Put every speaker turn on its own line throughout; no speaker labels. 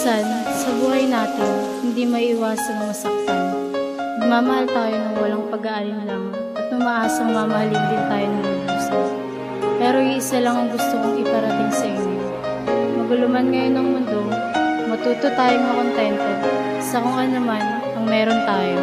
Minsan, sa buhay natin, hindi maiiwasan na masaktan. Nagmamahal tayo ng walang pag-aalinlangan at umaasang mamahalin din tayo ng lubusan. Pero isa lang ang gusto kong iparating sa inyo. Magulo man ngayon ng mundo, matuto tayong makontento sa kung ano man ang meron tayo.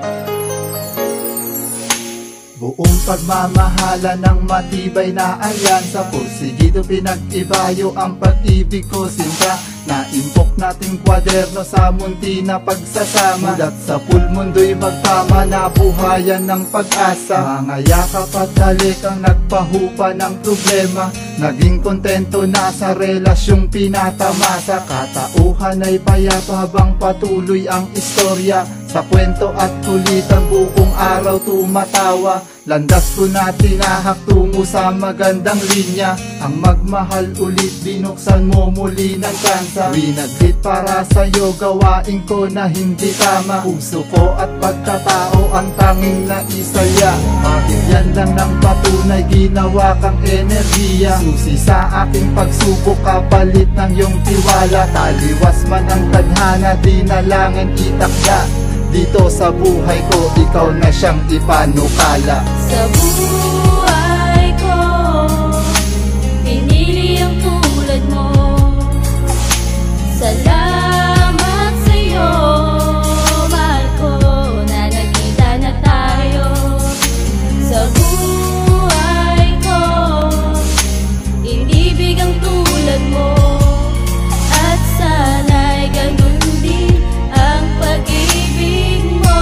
Buong pagmamahala ng matibay na alyansa, porsigido pinag-ibayo ang pag-ibig ko sinta. Naimpok nating kwaderno sa munti na pagsasama, mulat sa pulmundo'y magtama na buhayan ng pag-asa. Mga yakap at halik ang nagpahupa ng problema, naging kontento na sa relasyong pinatamasa. Katauhan ay payapa habang patuloy ang istorya, sa kwento at kulitan buong araw tumatawa. Landas ko na tinahak tungo sa magandang linya, ang magmahal ulit binuksan mo muli ng kansa. Winaglit para sa'yo gawain ko na hindi tama, puso ko at pagkatao ang tanging naisaya. Mabigyan lang ng patunay ginawa kang enerhiya, susi sa aking pagsubok kapalit ng iyong tiwala. Taliwas man ang tadhana di na langin itakda, dito sa buhay ko ikaw na siyang ipanukala.
Sa buhay ko pinili ang tulad mo. Salamat sa'yo, mahal ko, na nagkita na tayo. Sa buhay ko inibig ang tulad mo, at sana'y ganun din ang pag-ibig mo.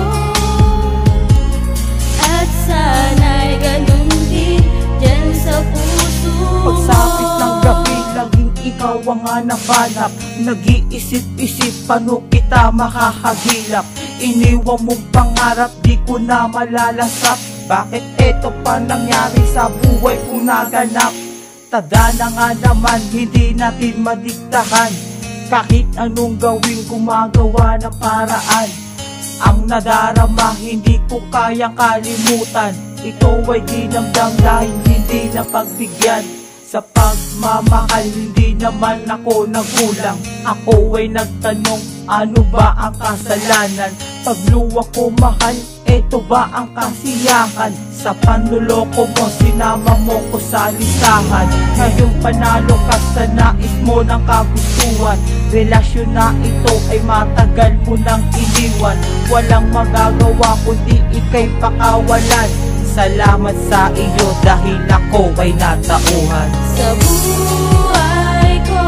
At sana'y ganun din dyan sa puso mo.
Pagsapit ng gabi, laging ikaw ang hanahanap. Nag-iisip-isip paano kita makakagilap. Iniwan mong pangarap, di ko na malalasap. Bakit eto pa nangyari sa buhay kong naganap? Tadhana nga naman, hindi natin madiktahan. Kahit anong gawin, gumagawa ng paraan. Ang nadarama, hindi ko kayang kalimutan. Ito ay dinamdam dahil hindi na pagbigyan. Sa pagmamahal, hindi naman ako nagkulang. Ako ay nagtanong, ano ba ang kasalanan? Pagluwa ko mahal, eto ba ang kasiyahan? Sa panluloko mo, sinama mo ko sa listahan. Ngayon panalo ka sa nais mo ng kagustuhan. Relasyon na ito ay matagal mo nang iniwan. Walang magagawa kundi ika'y pakawalan. Salamat sa iyo dahil ako ay natauhan.
Sa buhay ko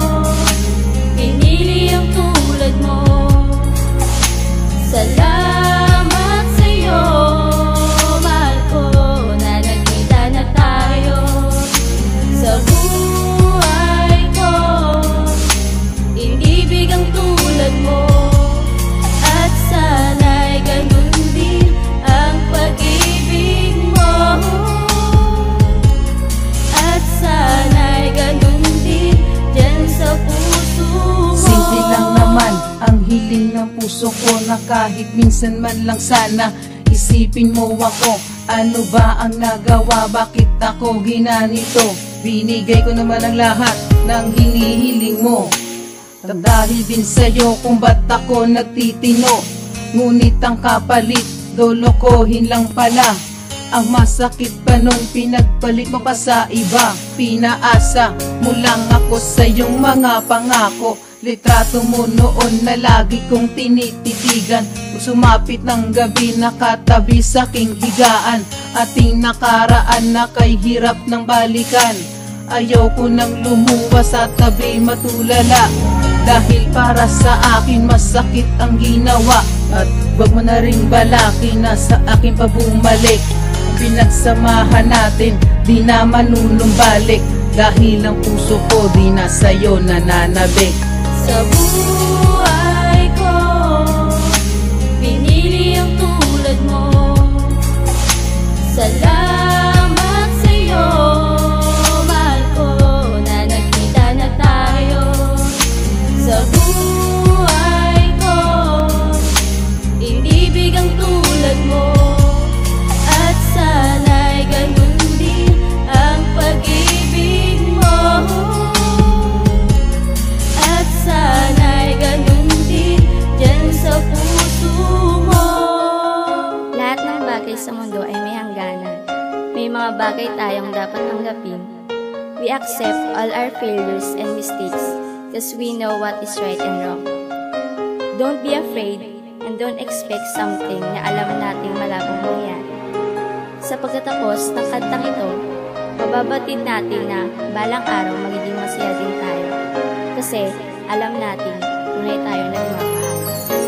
pinili ang tulad mo. Salamat sa'yo, mahal ko, na nagkita na tayo. Sa buhay ko inibig ang tulad mo, at sana'y ganun din ang pag-ibig mo. At sana'y ganun din dyan sa puso mo.
Simple lang naman ang hiling ng puso ko, na kahit minsan man lang sana isipin mo ako. Ano ba ang nagawa? Bakit ako ginanito? Binigay ko naman ang lahat ng hinihiling mo. Dahil din sa'yo kung ba't ako nagtitino. Ngunit ang kapalit, lolokohin lang pala. Ang masakit pa nung pinagpalit mo pa sa iba. Pinaasa mo lang ako sa iyong mga pangako. Litrato mo noon na lagi kong tinititigan. Sumapit ng gabi, nakatabi sa aking higaan. Ating nakaraan na kay hirap ng balikan. Ayaw ko nang lumuwas sa tabi matulala, dahil para sa akin masakit ang ginawa. At wag mo na ring balaki na sa akin pa bumalik. Pinagsamahan natin, di na manunumbalik, dahil ang puso ko di na sa'yo nananabik.
Sa buhay ko pinili ang tulad mo. Salamat sa'yo, mahal ko, na nagkita na tayo. Sa buhay ko inibig ang tulad mo, at sana'y ganun din ang pag-ibig mo. At sana bagay tayong dapat tanggapin. We accept all our failures and mistakes because we know what is right and wrong. Don't be afraid and don't expect something na alam nating malabong mangyari. Sa pagtatapos ng kantang ito, mababatid natin na balang araw magiging masaya din tayo. Kasi alam natin tunay tayo nagmamahal.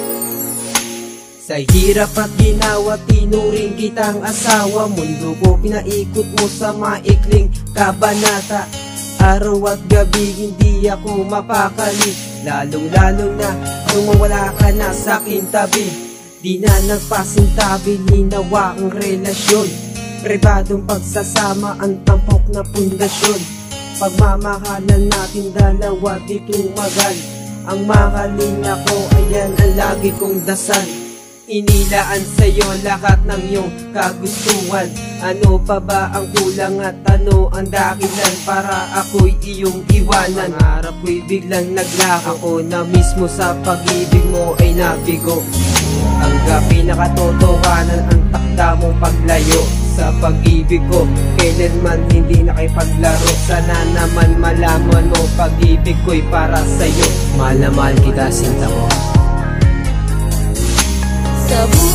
Sa hirap at ginawa, tinuring kitang asawa. Mundo ko pinaikot mo sa maikling kabanata. Araw at gabi hindi ako mapakali, lalong-lalo na nung mawala ka na sa aking tabi. Di na nagpasintabi, hinawa ang relasyon. Pribadong pagsasama ang tampok na pundasyon. Pagmamahalan natin dalawa di tumagal. Ang mahalin ako, ayan ang lagi kong dasal. Inilaan sa'yo lahat ng iyong kagustuhan. Ano pa ba ang kulang at ano ang dakilan para ako'y iyong iwanan? Harap ko'y biglang naglako, ako na mismo sa pag-ibig mo ay nabigo. Hanggang pinakatotohanan ang takda mong paglayo sa pag-ibig ko, kailanman hindi nakipaglaro. Sana naman malaman mo, pag-ibig ko'y para sa'yo. Mahal na mahal kita, sinta ko.
Sa